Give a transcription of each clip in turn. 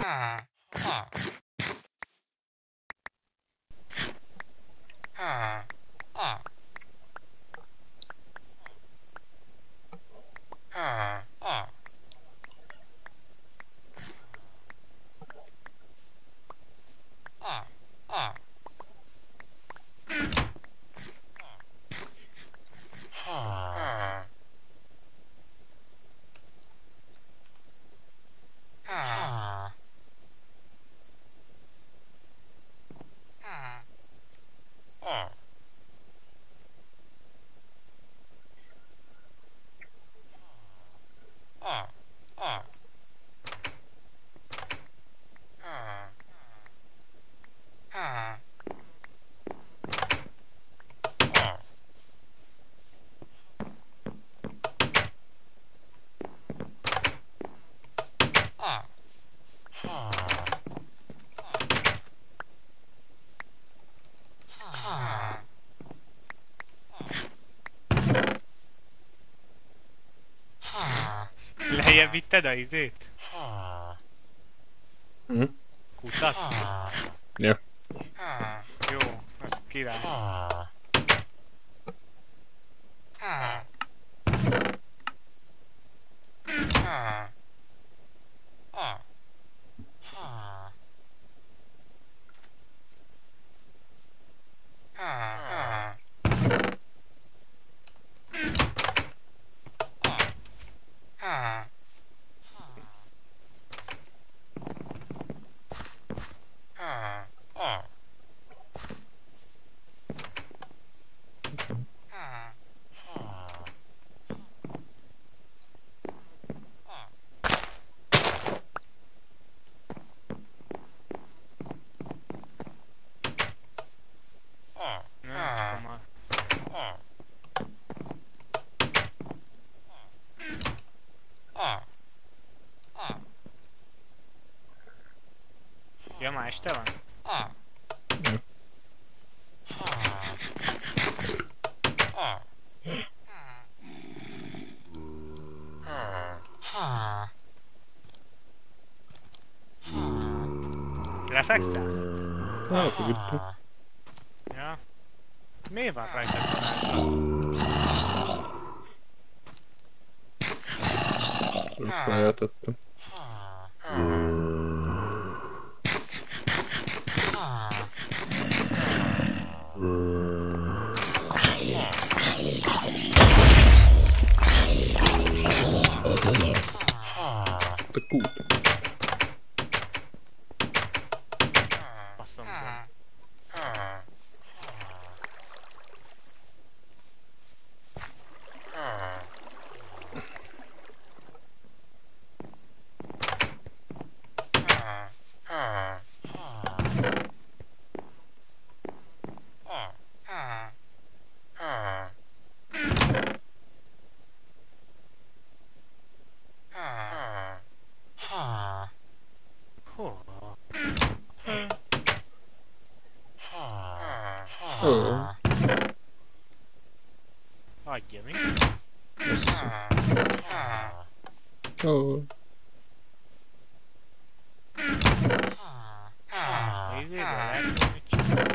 Lejjebb vitted a izét? Hm? Kutat? Ja. Jó, az király. Ja, ma este van? Lefekszel? Hát, igen. Ja. Miért van rajta tanácsra? Ezt feljeltettem. Te kút. Passzomzom. Adja mi? Ó. Izéből lehet mit csinálni.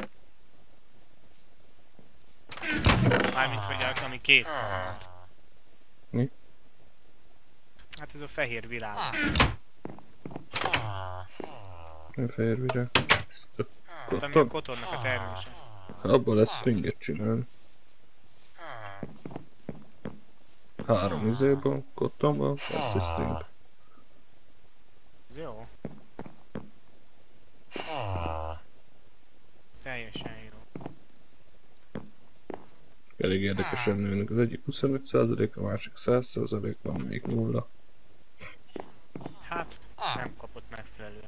Mármint, hogy ami kész van már. Mi? Hát ez a fehér világ. Nem fehér virág. Hát ami a kotornak a termése. Abból lesz stringet csinálni. 3 izéből, kotonból, lesz egy string. Ez jó. Teljesen jó. Elég érdekesen nőnek. Az egyik 25%, a másik 100%, van még 0. Hát, nem kapott megfelelően.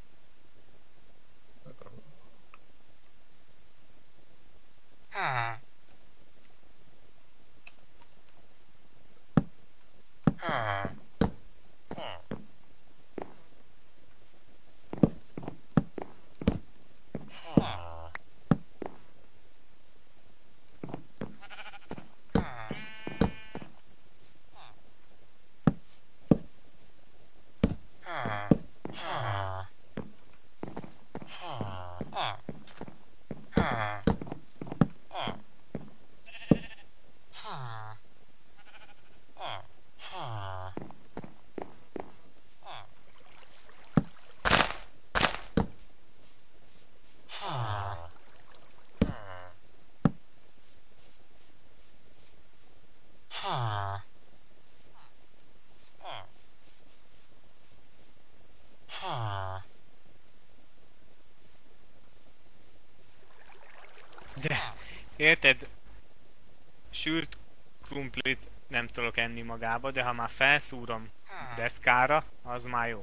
Érted? Sült krumplit nem tudok enni magába, de ha már felszúrom deszkára, az már jó.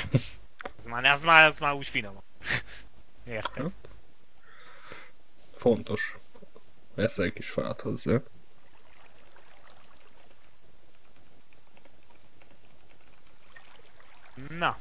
Az már úgy finom. Érted? Fontos. Eszel egy kis fát hozzá. Na.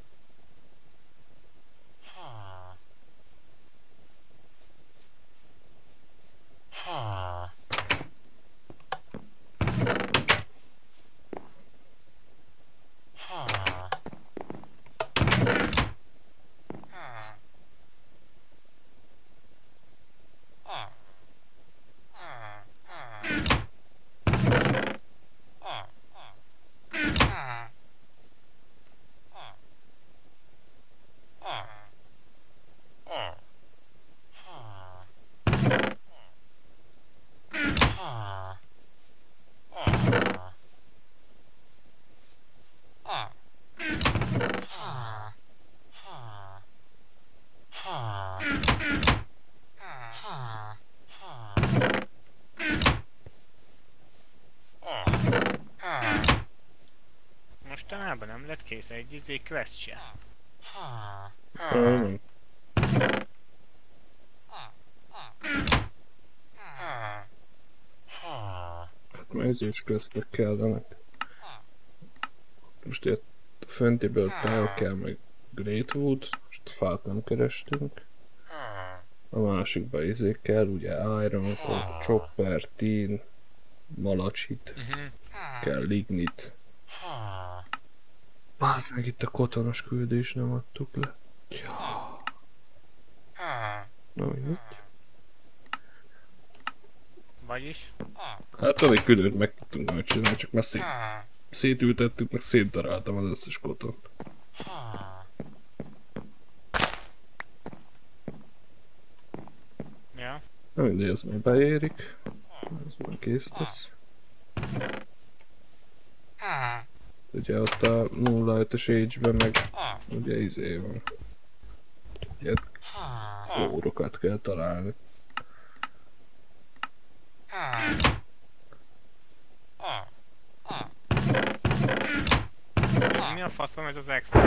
Mostanában nem lett kész egy quest se. Nem. Hát mezős köztek kellenek. Most itt a föntiből tel kell, meg Greatwood, most fát nem kerestünk. A másikba kell, ugye Iron, Chopper, Tin, Malachit, kell Lignit. Bázd meg, itt a kotonos küldés nem adtuk le. Ja. Na mindegy. Vagyis? Hát elég külön meg tudtunk majd csinálni, csak már szétültettük, meg szétdaráltam az összes kotont. Ja. Na mindegy, ez már beérik. Ez már kész lesz. Ugye ott a 0.5-ös Age-ben meg ugye izé van. Ugye órokat kell találni. Mi a faszom ez az extra?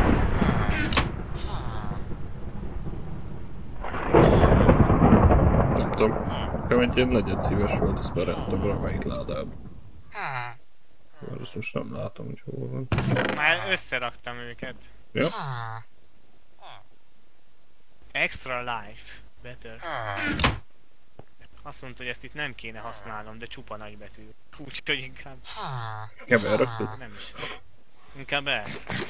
Nem tudom. Nekem egy ilyen negyed szíves volt, azt berettem valamelyik ládában. Mert azt most nem látom, hogy hol van. Már összeraktam őket. Ja? Extra life. Better. Azt mondta, hogy ezt itt nem kéne használnom, de csupa nagybetű. Úgyhogy inkább... Inkább elraktad? Nem is. Inkább el.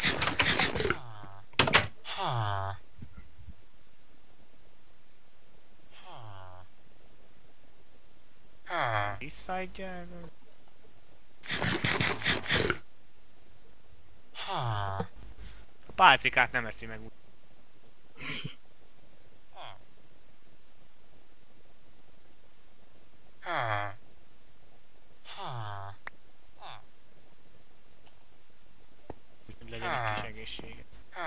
Visszaadjál. A pálcikát nem eszi meg úgy. Hogy legyen egy kis egészsége.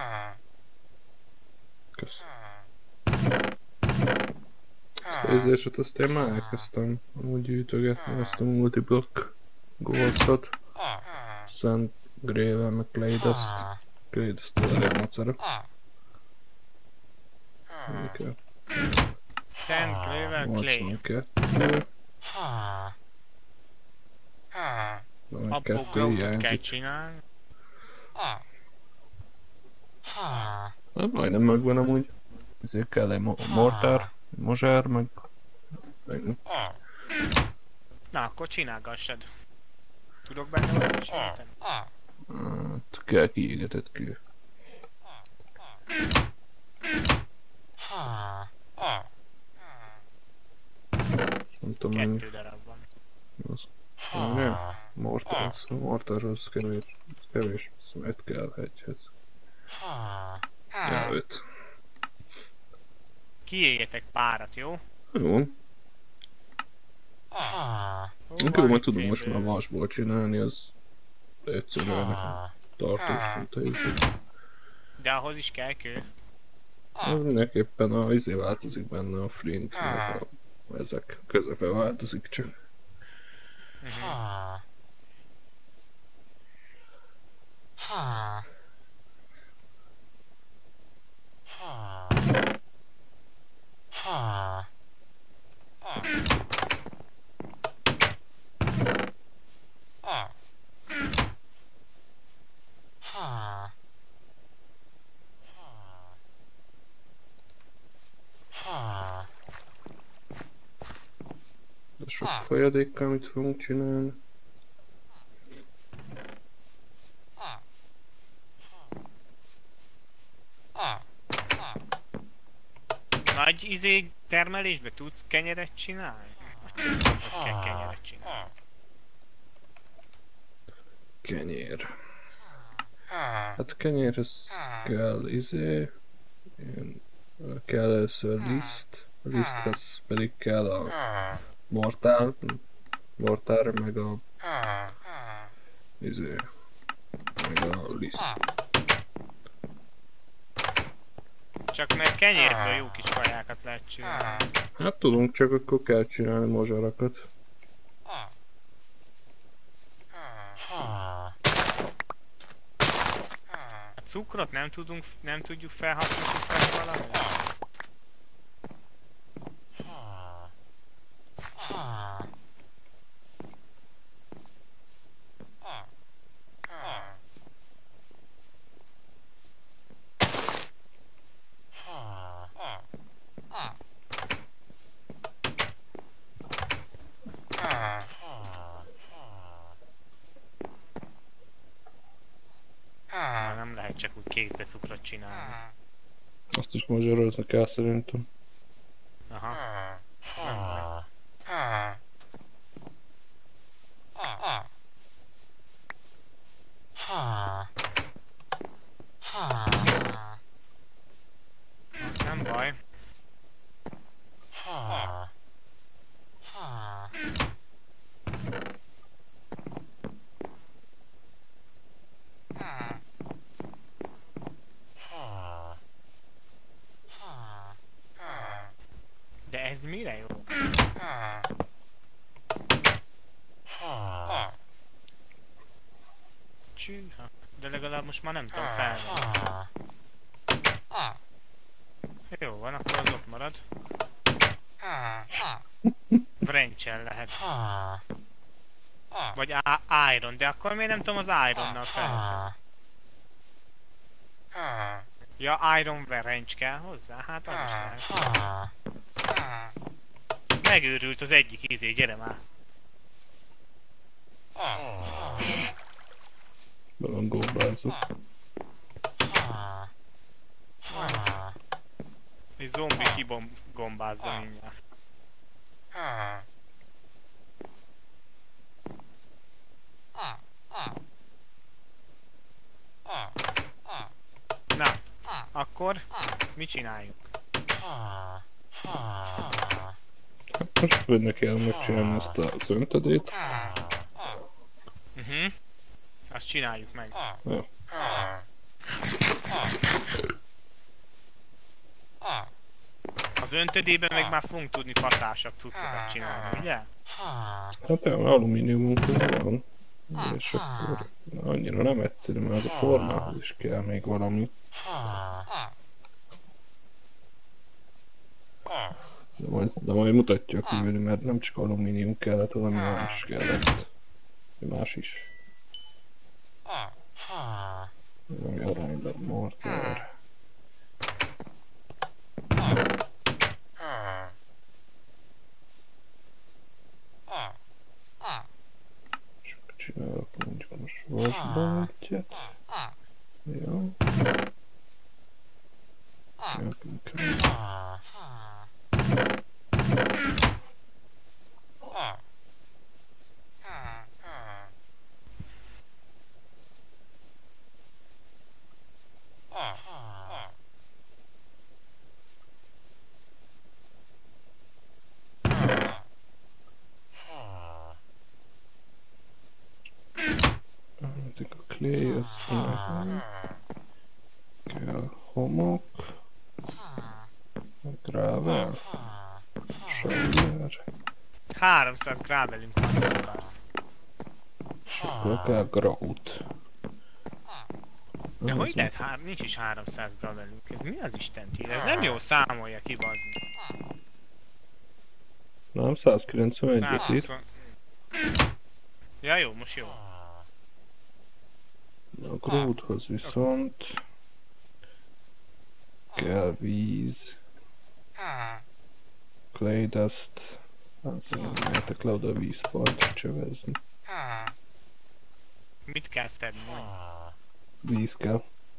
Kösz. Ezt a izéset azt én már elkezdtem úgy gyűjtögetni, ezt a multiblock goals-ot. Szent Gravel, meg Playdust. Playdust az elég macera. Miket? Szent Gravel Clay. 82. Van egy Abból kettő growtot kell hiányzik. csinálni. Hát majdnem megvan amúgy. Ezért kell egy mortár, mozsár, meg... Na, akkor csinálgassad. Tudok benne valamit segíteni? Hát kell kiégetett kő. Nem tudom, mennyi 2 darab van. az. Nem, mortárhoz kevés, azt hiszem 5 kell hegyhez. Ja, 5. Kiégetek párat, jó? Jó, inkább majd tudom most már szépen. vasból csinálni, az egyszerűen nekem tartós, mint a izé. De ahhoz is kell kő. Az mindenképpen a izé változik benne a flint, meg a Ezek közepe változik csak. De sok folyadékkal mit fogunk csinálni? Nagy termelésbe tudsz kenyeret csinálni? Most nem tudom, hogy kell kenyeret csinálni. Kenyér. Hát kenyérhez kell ilyen, kell először liszt, a liszthez pedig kell a mortár meg a meg a liszt. Csak mert kenyérből jó kis kajákat lehet csinálni. Hát tudunk, csak akkor kell csinálni mozsarakat. A cukrot nem tudjuk felhasználni valami? Nem lehet csak úgy kézbe cukrot csinálni. Azt is mozsarozni kell szerintem. Aha. Nem baj. Az nem baj. De ez mire jó? Csűha. De legalább most már nem tudom felvenni. Jó van, akkor az ott marad. Wrench-el lehet. Vagy iron, de akkor miért nem tudom az ironnal felszedni? Ja, iron wrench kell hozzá? Hát az is lehet. Megőrült az egyik gyere már. Be van gombázok. Egy zombi kigombázza mindjárt. Na, akkor mit csináljuk? Most benne kell megcsinálni ezt az öntödét. Azt csináljuk meg. Ja. Az öntödében meg már fogunk tudni fatásabb cuccokat csinálni, ugye? Hát olyan alumíniumunk van. És akkor annyira nem egyszerű, mert az a formához is kell még valami. De majd mutatja a kívül, mert nem csak alumínium kellett, valami más kellett. Más is. Valami arányban mortár. És akkor csinálok mondjuk most vasban egyet. Jó. A clay, az kell homok, gravel, Sajnár. 300 gravelünk van, nem akarsz. És akkor kell Grout. De hogy lehet, nincs is 300 gravelünk? Ez mi az Isten tír? Ez nem jó, számolja ki, bazd. Nem, 191 ír. Ja jó, most jó. A Grouthoz viszont kell víz. Clay dust. Azért mehetek le oda a vízpartra csövezni. Mit kell szedni? Víz kell.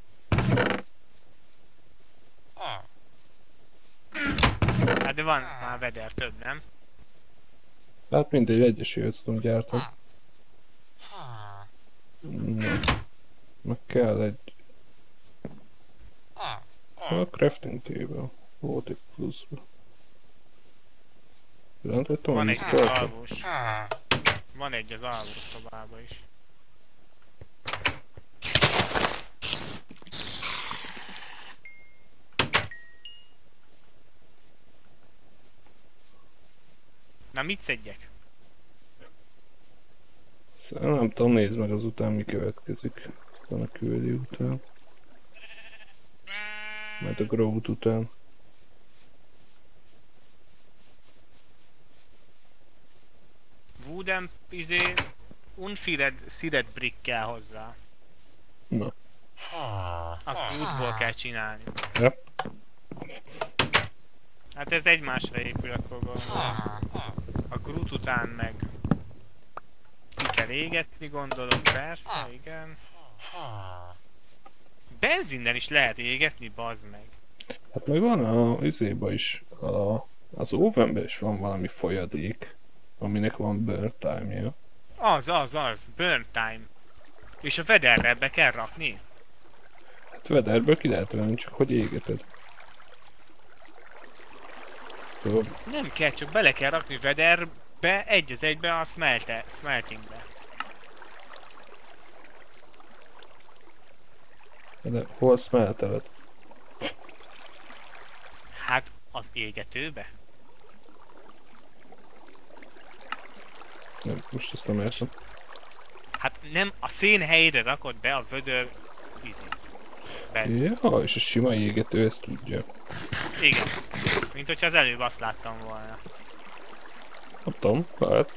Hát de van már veder több, nem? Hát mindegy, egyesével tudom gyártani. Na. Meg kell egy... A crafting table. Volt egy pluszba. Van egy az alvós. Van egy az alvós szobában is. Na mit szedjek? Szóval nem tudom, nézd meg azután mi következik. Van a küldi után. Majd a Grout után. Wooden, unseared brick kell hozzá. Na. Azt woodból kell csinálni. Ja. Hát ez egymásra épül, akkor gondolom. A Grout után meg ki kell égetni, gondolom, persze, igen. Benzinnel is lehet égetni, bazd meg. Hát meg van a izéba is, az ovenben is van valami folyadék, aminek van burn time-ja. Az, burn time. És a vederre be kell rakni? Hát vederből ki lehet venni, csak hogy égeted. Nem kell, csak bele kell rakni vederbe, egy az egybe a smeltingbe. De hol smelteled? Hát az égetőbe? Nem, most ezt nem értem. Hát nem a szén helyére rakod be a vödör vízét. Ja, és a sima égető ezt tudja. Igen. Mint hogyha az előbb azt láttam volna. Nem tudom, hát.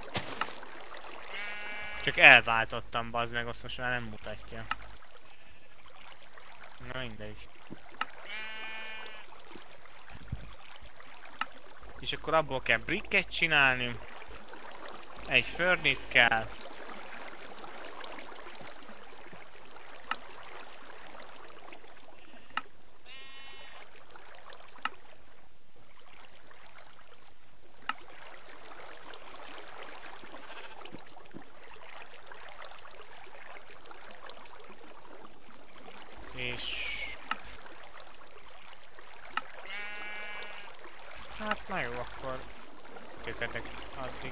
Csak elváltottam, bazd meg, azt most már nem mutatja. Na mindegy. És akkor abból kell bricket csinálni. Egy furnace kell. És... hát na jó, akkor kötetek addig.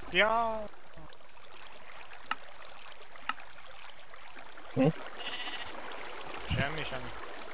Ja. Semmi, semmi.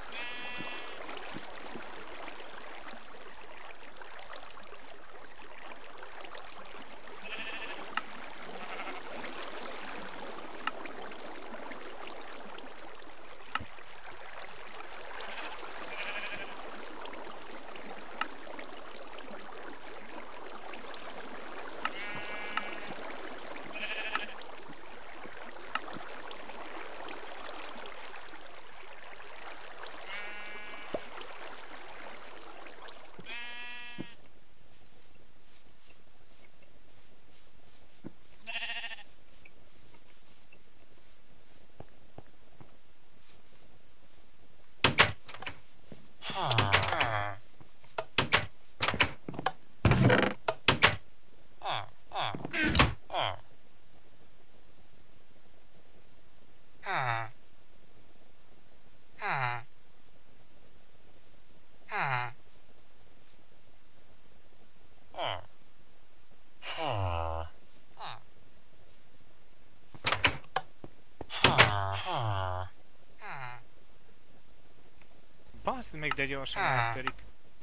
Basz meg, de gyorsan eltörik.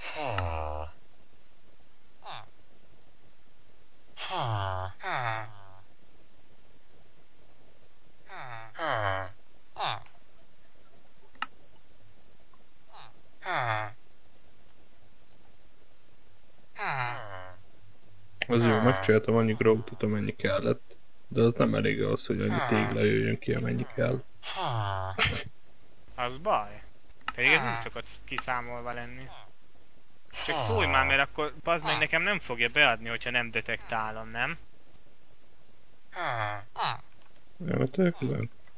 Az jó, megcsináltam annyi grótot, amennyi kellett. De az nem elég az, hogy annyi tégla jöjjön ki, amennyi kell. Az baj. Pedig ez nem szokott kiszámolva lenni. Csak szólj már, mert akkor bazd meg nekem nem fogja beadni, hogyha nem detektálom, nem? Elmetek le?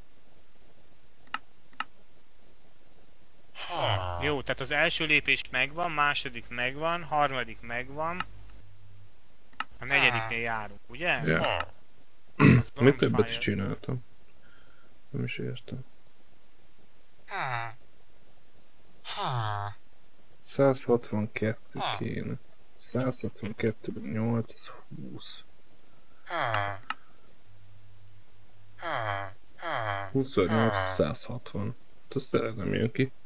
Jó, tehát az első lépés megvan, második megvan, harmadik megvan. A negyediknél járunk, ugye? Ja. Az Mit többet Bonfire. is csináltam. Nem is értem. 162 kéne. 162 8, az 20. 28, 160. Az tényleg nem jön ki.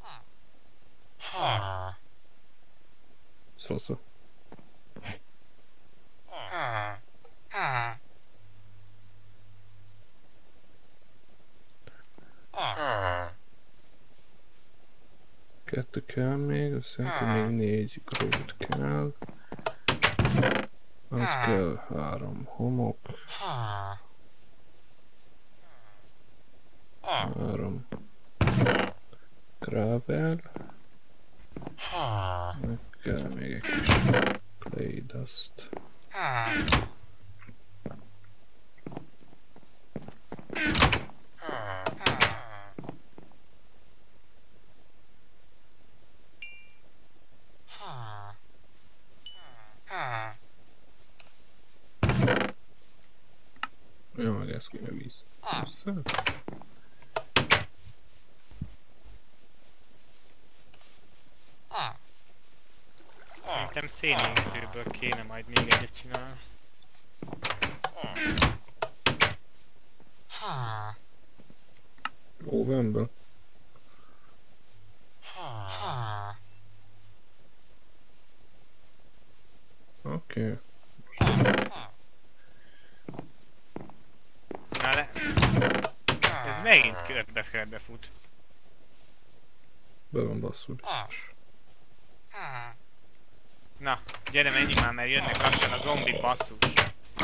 Ez fasza. Kettő kell még, azt szerintem még 4 grót kell. Az kell 3 homok. 3 gravel. Meg kell még egy kis clay dust. Ja, meg ez kéne víz. Össze? Szerintem szénégetőből kéne majd még egyet csinálni. Ovenből? Oké. Na le... Ez megint körbe fut. Be van basszul. Na, gyere menjünk már, mert jönnek lassan a zombi basszus.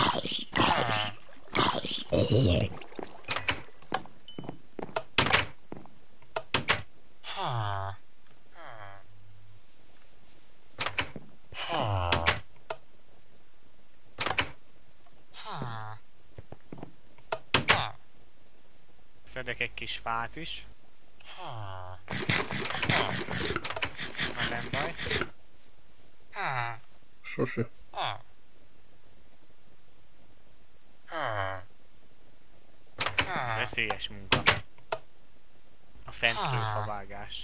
Szedek egy kis fát is. Na nem baj. Sose. Veszélyes munka. A fentről favágás.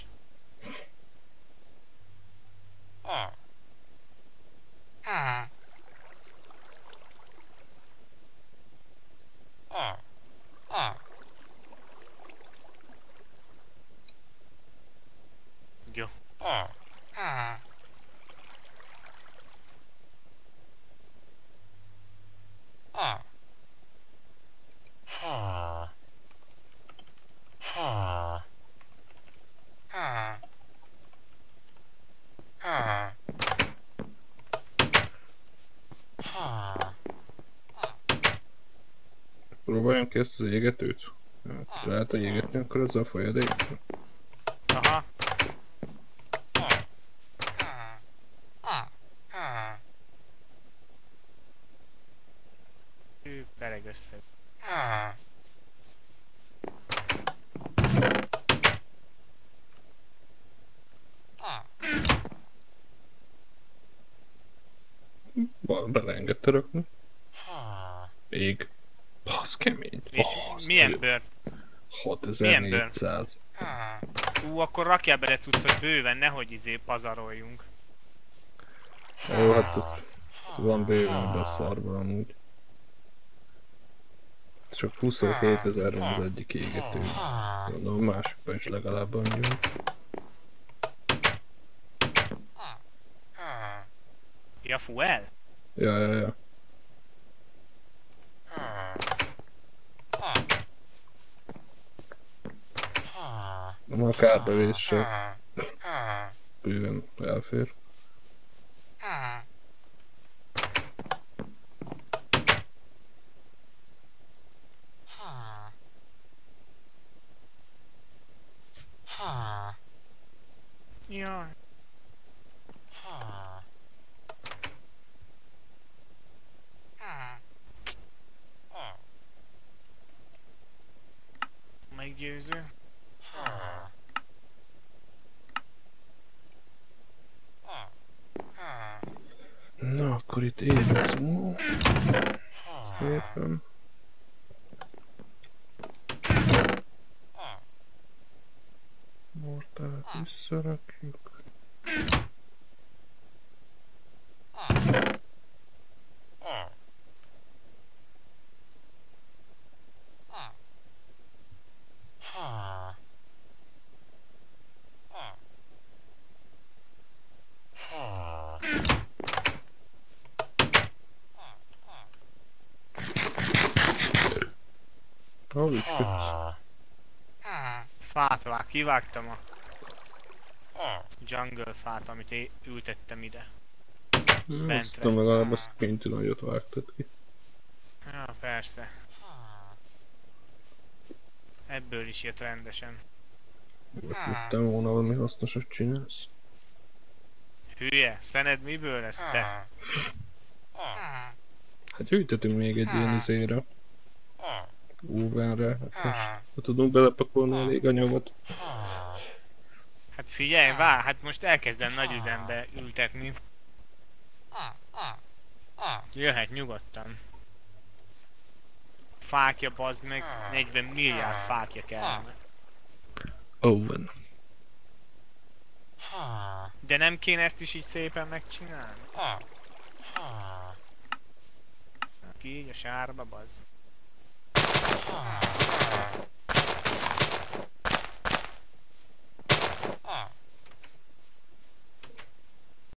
Próbáljam ki ezt az égetőt. Hát, lehet, hogy égetni akkor ezzel a folyadékot. Aha. Ő pereg össze. Beleengedte rakni. Ég. Basz kemény. És milyen bőr? 6400. Akkor rakjál bele cuccot bőven, nehogy pazaroljunk. Jó, hát van bőven ebben a szarban amúgy. Csak 27 000 az egyik égető. Mondom, a másikban is legalább annyi. Ja, fuel? Ja. Nem a kárbevéssel. Bőven elfér. Jaj. Meggyőző. Na, akkor itt évecumó. Szépen. Mortát visszarakjuk. Holy shit. Fát kivágtam a jungle fát, amit ültettem ide. Aztán legalább ezt a pinti nagyot vágtad ki. Ja, persze. Ebből is jött rendesen. Jöttem volna valami hasznosat csinálsz. Hülye, szened miből lesz te? Hát gyűjtetünk még egy ilyen izére. Óvenre. Hát most ha tudunk belepakolni elég anyagot. Hát figyelj, hát most elkezdem nagy üzembe ültetni. Jöhet nyugodtan. Fákja, bazd meg, 40 milliárd fákja kellene. Owen. De nem kéne ezt is így szépen megcsinálni? Ki így a sárba, bazd.